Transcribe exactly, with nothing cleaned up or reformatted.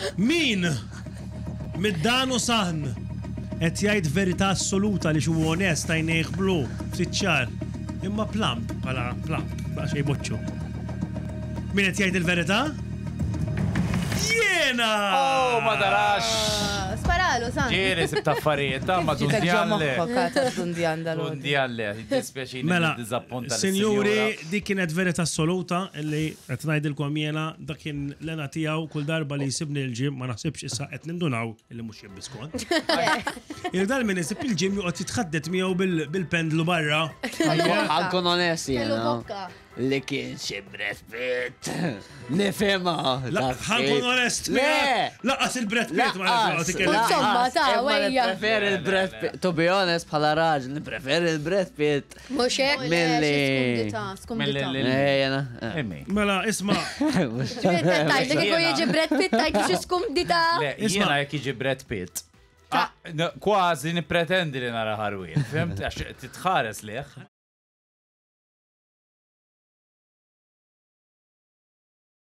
Min mid-danu saħn qed jgħid verità assoluta li xu onest għajnejh blu ftit xahar. Imma plump bħala plump baqgħa xejn boċċu. Min qed jgħid il-verità? Jiena! Oh, ma darax! Sparalu, san. Ġieri sib affarijiet, ta' ma dundjalle. Dundjalle, dispjaċini Mela, dizappunta. sinjuri, dik kienet verità assoluta li qed ngħidilkom jiena dak kien lena tiegħu kull darba li jsibni l-ġim ma naħsibx issa qed nindunaw illi mhux jibbiskont. Il-dar min isib il-ġim joqgħod jitħaddet miegħu bil-pendlu barra. Għankun onesti, Kellu jena. bokka. Li kien xi Brad Pitt. Nifema. Ħankun onest, Le! laqqas il-Brad Pitt ma Laqqas, nifgħu Insomma, ta' wejja. Preferi il-Brad Pitt. To be honest, bħala raġel, nipreferi il-Brad Pitt. Mux hekk. Milli- Skundita, skundita. Milli- Eh, jena. Emmi. Mela, isma' Tajt, li kiko jieġi Brad Pitt, tajt biex skundita. Le, Isma' jiena jekk jiġi Brad Pitt. Ah, no, Kważi nipretendi li nara ħarwien, fimt? Għax titħares liħ.